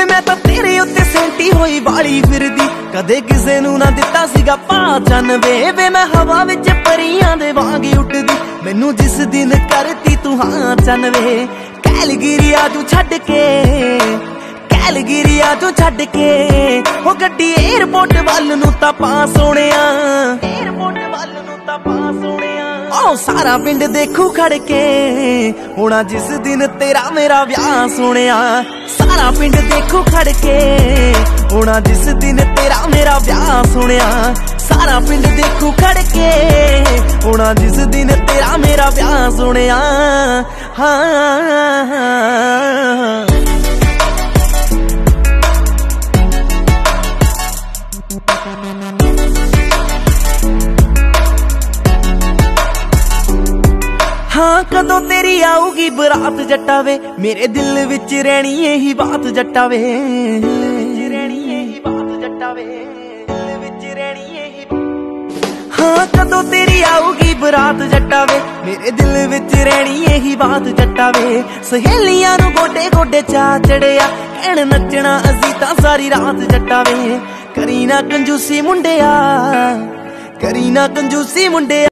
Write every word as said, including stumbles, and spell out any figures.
मैं तो तेरे उत्ते सेंटी होई वाली फिरदी, कदे किसे नू ना दिता सीगा पहचान वे वे मैं हवा विच परियां दे वांग उठदी, मैनू जिस दिन करती तू हाँ चन वे। कैलगिरिया तू छड्ड के कैलगिरिया तू छड्ड के हो गड्डी एयरपोर्ट वल नू तां पा सोहणिया, एयरपोर्ट वल नू तां पा सोहणिया। ओ सारा पिंड देखू खड़ के होना जिस दिन तेरा मेरा ब्याह सोहणिया, सारा पिंड देखू खड़ के होना जिस दिन तेरा मेरा ब्याह सोहणिया, सारा पिंड देखू खड़ के होना जिस दिन तेरा मेरा ब्याह सोहणिया। हाँ हाँ कदों तेरी आऊगी बरात जट्टा वे, मेरे दिल विच रहनी यही बात जट्टा वे, रहनी यही बात जट्टा वे, दिल विच रहनी यही। हाँ कदों तेरी आऊगी बरात जट्टा वे, मेरे दिल विच रहनी यही बात जट्टा वे। सहेलियां नू गोडे गोडे चा चढ़िया, कहण नचना असी तां सारी रात जट्टा वे। करी ना कंजूसी मुंडिया, करी ना कंजूसी मुंडिया।